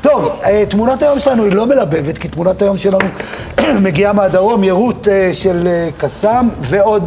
טוב, תמונת היום שלנו היא לא מלבבת, כי תמונת היום שלנו מגיעה מהדרום, יירוט של קסאם, ועוד,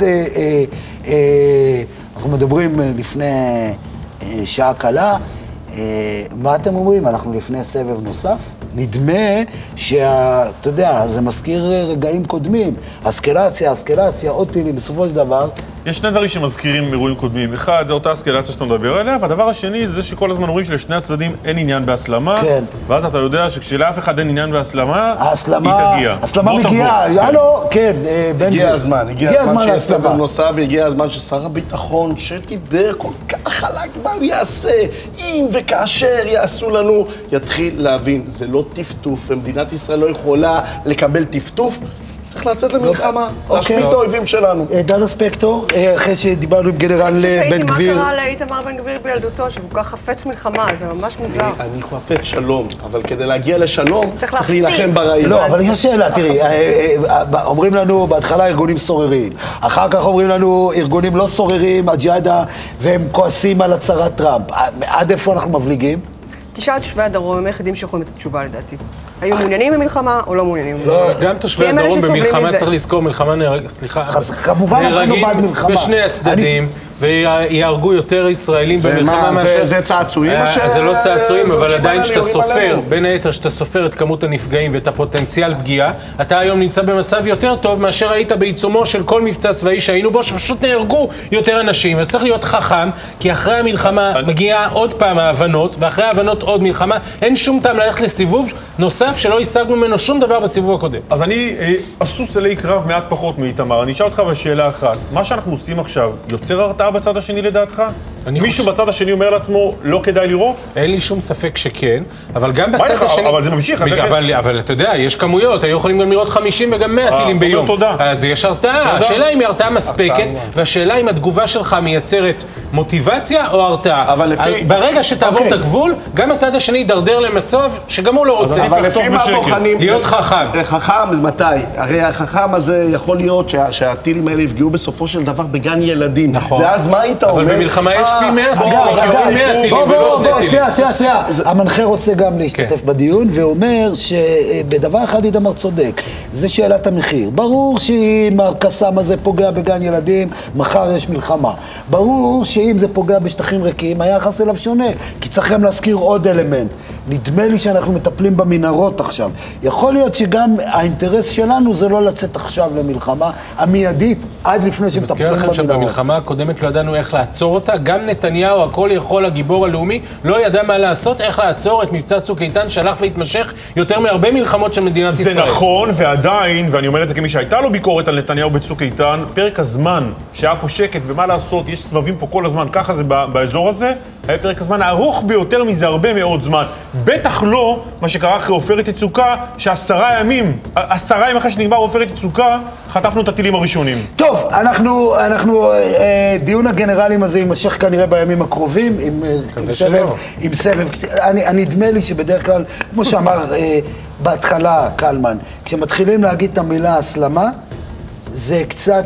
אנחנו מדברים לפני שעה קלה. מה אתם אומרים? אנחנו לפני סבב נוסף? נדמה אתה יודע, זה מזכיר רגעים קודמים. אסקלציה, עוד טילים, בסופו של דבר. יש שני דברים שמזכירים אירועים קודמים. אחד, זה אותה אסקלציה שאתה מדבר עליה, והדבר השני זה שכל הזמן אומרים שלשני הצדדים אין עניין בהסלמה. כן. ואז אתה יודע שכשלאף אחד אין עניין בהסלמה, היא תגיע. הסלמה מגיעה, הלו, כן, הגיע הזמן שיש סבב נוסף, והגיע הזמן ששר הביטחון שדיבר כל כך חלק מה הוא יעשה, אם וכאשר יעשו לנו, יתחיל להבין, זה לא טפטוף, ומדינת ישראל לא יכולה לקבל טפטוף, צריך לצאת למלחמה, להשמיד את האויבים שלנו. דנה ספקטור, אחרי שדיברנו עם גנרל בן גביר. מה קרה לאיתמר בן גביר בילדותו, שהוא כל כך חפץ מלחמה, זה ממש מוזר. אני חפץ שלום, אבל כדי להגיע לשלום, צריך להילחם ברעים. לא, אבל יש שאלה, תראי, אומרים לנו בהתחלה ארגונים סוררים, אחר כך אומרים לנו ארגונים לא סוררים, הג'יהאדה, והם כועסים על הצהרת טראמפ. עד איפה אנחנו מבליגים? תשאל את תושבי הדרום, הם היחידים שיכולים את התשובה לדעתי. היו מעוניינים במלחמה או לא מעוניינים במלחמה? גם תושבי הדרום במלחמה, צריך לזכור, מלחמה נהרגים בשני הצדדים, ויהרגו יותר ישראלים במלחמה מאשר... זה צעצועים? זה לא צעצועים, אבל עדיין שאתה סופר, בין היתר שאתה סופר את כמות הנפגעים ואת הפוטנציאל פגיעה, אתה היום נמצא במצב יותר טוב מאשר היית בעיצומו של כל מבצע צבאי שהיינו בו, שפשוט נהרגו יותר אנשים. אז צריך להיות חכם, כי אחרי המלחמה מגיעה עוד פעם ההבנות, ואחרי ההבנות עוד מלחמה, אין שום טעם ללכת לסיבוב נוסף שלא השגנו ממנו שום דבר בסיבוב הקודם. אז אני אסוס אלי קרב מעט פחות מאיתמר. אני אשאל אותך בשאלה אחת. מה שאנחנו עושים עכשיו, יוצר הרתעה בצד השני לדעתך? מישהו בצד השני אומר לעצמו, לא כדאי לירות? אין לי שום ספק שכן, אבל גם בצד השני... אבל זה ממשיך. אבל אתה יודע, יש כמויות, היו יכולים גם לראות 50 וגם 100 טילים ביום. אז יש הרתעה. השאלה אם היא הרתעה מספקת, והשאלה אם התגובה שלך מייצרת מוטיבציה או הרתעה. ברגע שתעבור את הגבול, גם הצד השני ידרדר למצב שגם הוא לא רוצה. אבל לפי מה בוחנים... להיות חכם. חכם, מתי? הרי החכם הזה יכול להיות שהטילים האלה יפגעו בסופו של דבר בגן ילדים. נכון. ואז מה היית אומר? אבל במלחמה יש פי 100 סיכוי, כי 100 טילים ולא 2 טילים. שנייה. המנחה רוצה גם להשתתף בדיון, ואומר שבדבר אחד איתמר צודק, זה שאלת המחיר. ברור שאם הקסאם הזה פוגע בגן ילדים, מחר יש מלחמה. ברור שאם זה פוגע בשטחים ריקים, היחס אליו שונה, כי צריך גם להזכיר עוד אלמנט. נדמה לי שאנחנו מטפלים במנהרות עכשיו. יכול להיות שגם האינטרס שלנו זה לא לצאת עכשיו למלחמה המיידית עד לפני שמטפלים במנהרות. מזכיר לכם שבמלחמה הקודמת לא ידענו איך לעצור אותה. גם נתניהו, הכל יכול, הגיבור הלאומי, לא ידע מה לעשות, איך לעצור את מבצע צוק איתן שהלך והתמשך יותר מהרבה מלחמות של מדינת ישראל. זה נכון, ועדיין, ואני אומר את זה כמי שהייתה לו ביקורת על נתניהו בצוק איתן, פרק הזמן שהיה פה שקט ומה לעשות, יש סבבים פה כל הזמן, ככה זה באזור הזה, היה פרק הזמן הארוך ביותר מזה הרבה מאוד זמן. בטח לא מה שקרה אחרי עופרת יצוקה, ש10 ימים אחרי שנגמר עופרת יצוקה, חטפנו את הטילים הראשונים. טוב, אנחנו דיון הגנרלים הזה יימשך כנראה בימים הקרובים, עם סבב. אני נדמה לי שבדרך כלל, כמו שאמר בהתחלה קלמן, כשמתחילים להגיד את המילה הסלמה, זה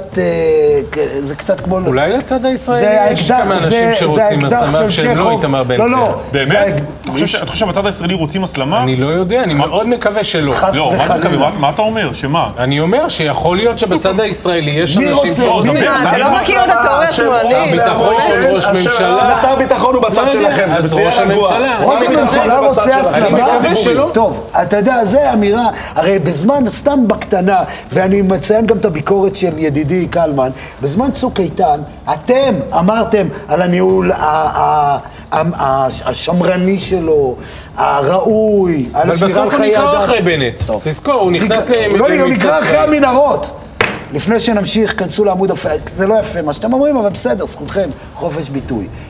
קצת כמו... אולי לצד הישראלי יש כמה אנשים שרוצים הסלמה שהם לא איתמר בן גביר. לא. באמת? אתה חושב שבצד הישראלי רוצים הסלמה? אני לא יודע, אני מאוד מקווה שלא. חס וחלילה. מה אתה אומר? שמה? אני אומר שיכול להיות שבצד הישראלי יש אנשים שרוצים. אתה לא מכיר את התיאוריה השמאלית. שר ביטחון, ראש ממשלה. שר ביטחון הוא בצד שלכם, אז ראש הממשלה. ראש הממשלה רוצה הסלמה? אני מקווה שלא. טוב, אתה יודע, זה אמירה, הרי בזמן, סתם בקטנה, ואני מציין גם את הביקורת של ידידי קלמן, בזמן צוק איתן, אתם אמרתם על הניהול השמרני שלו, הראוי, על השמירה על חיי אדם. אבל בסוף הוא נקרא אחרי בנט. תזכור, הוא נכנס למבצע. הוא נקרא אחרי המנהרות. לפני שנמשיך, כנסו לעמוד, זה לא יפה מה שאתם אומרים, אבל בסדר, זכותכם, חופש ביטוי.